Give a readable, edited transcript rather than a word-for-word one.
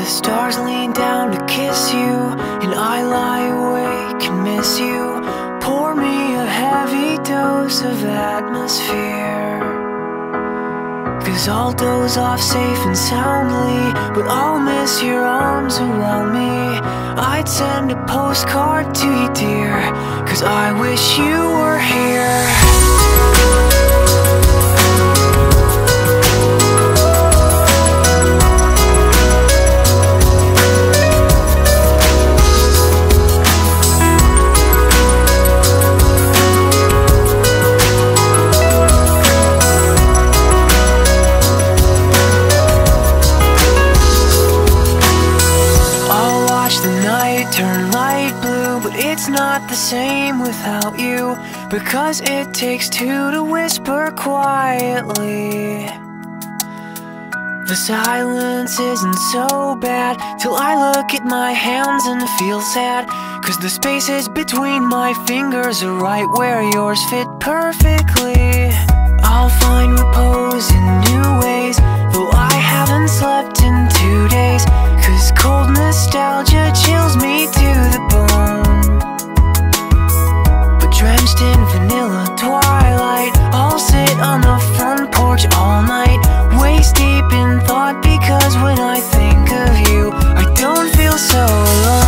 The stars lean down to kiss you, and I lie awake and miss you. Pour me a heavy dose of atmosphere, 'cause I'll doze off safe and soundly, but I'll miss your arms around me. I'd send a postcard to you, dear, 'cause I wish you were here. Turn light blue, but it's not the same without you, because it takes two to whisper quietly. The silence isn't so bad till I look at my hands and feel sad, 'cause the spaces between my fingers are right where yours fit perfectly. I'll find repose in new ways, though I haven't slept in 2 days, 'cause cold nostalgia chills me to the bone. But drenched in vanilla twilight, I'll sit on the front porch all night, waist deep in thought, because when I think of you, I don't feel so alone.